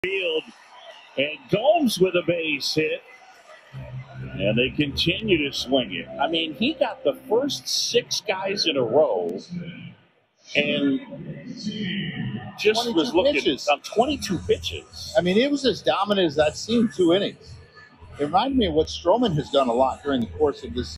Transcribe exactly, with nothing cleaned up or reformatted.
Field, and Gomes with a base hit. And they continue to swing it. I mean, he got the first six guys in a row and just was looking pitches. on twenty-two pitches. I mean, it was as dominant as I've seen two innings. It reminded me of what Stroman has done a lot during the course of this